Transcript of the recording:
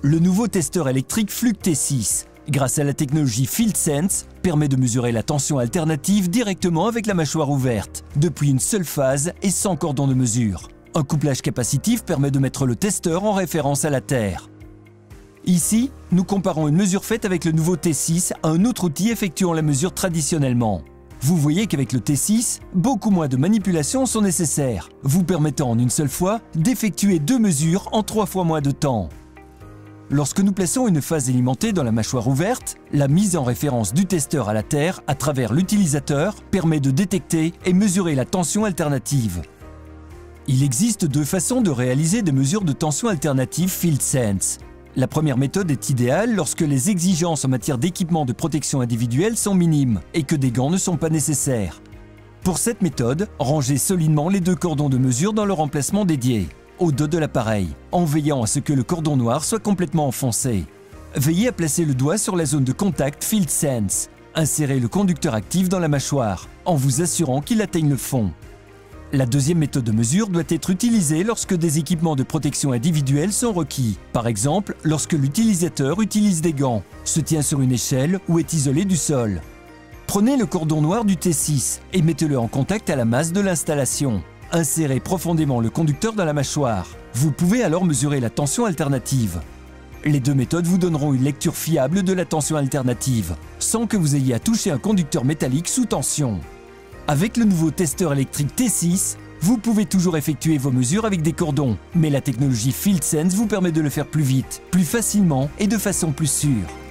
Le nouveau testeur électrique Fluke T6, grâce à la technologie FieldSense, permet de mesurer la tension alternative directement avec la mâchoire ouverte, depuis une seule phase et sans cordon de mesure. Un couplage capacitif permet de mettre le testeur en référence à la terre. Ici, nous comparons une mesure faite avec le nouveau T6 à un autre outil effectuant la mesure traditionnellement. Vous voyez qu'avec le T6, beaucoup moins de manipulations sont nécessaires, vous permettant en une seule fois d'effectuer 2 mesures en 3 fois moins de temps. Lorsque nous plaçons une phase alimentée dans la mâchoire ouverte, la mise en référence du testeur à la terre à travers l'utilisateur permet de détecter et mesurer la tension alternative. Il existe 2 façons de réaliser des mesures de tension alternative FieldSense. La première méthode est idéale lorsque les exigences en matière d'équipement de protection individuelle sont minimes et que des gants ne sont pas nécessaires. Pour cette méthode, rangez solidement les 2 cordons de mesure dans leur emplacement dédié, au dos de l'appareil, en veillant à ce que le cordon noir soit complètement enfoncé. Veillez à placer le doigt sur la zone de contact FieldSense. Insérez le conducteur actif dans la mâchoire, en vous assurant qu'il atteigne le fond. La deuxième méthode de mesure doit être utilisée lorsque des équipements de protection individuelle sont requis. Par exemple, lorsque l'utilisateur utilise des gants, se tient sur une échelle ou est isolé du sol. Prenez le cordon noir du T6 et mettez-le en contact à la masse de l'installation. Insérez profondément le conducteur dans la mâchoire. Vous pouvez alors mesurer la tension alternative. Les 2 méthodes vous donneront une lecture fiable de la tension alternative, sans que vous ayez à toucher un conducteur métallique sous tension. Avec le nouveau testeur électrique T6, vous pouvez toujours effectuer vos mesures avec des cordons, mais la technologie FieldSense vous permet de le faire plus vite, plus facilement et de façon plus sûre.